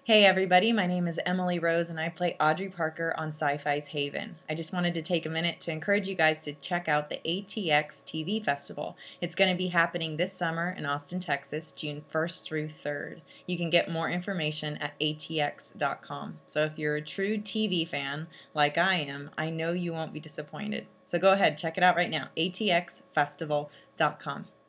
Hey everybody, my name is Emily Rose and I play Audrey Parker on Syfy's Haven. I just wanted to take a minute to encourage you guys to check out the ATX TV Festival. It's going to be happening this summer in Austin, Texas, June 1st through 3rd. You can get more information at atx.com. So if you're a true TV fan like I am, I know you won't be disappointed. So go ahead, check it out right now, atxfestival.com.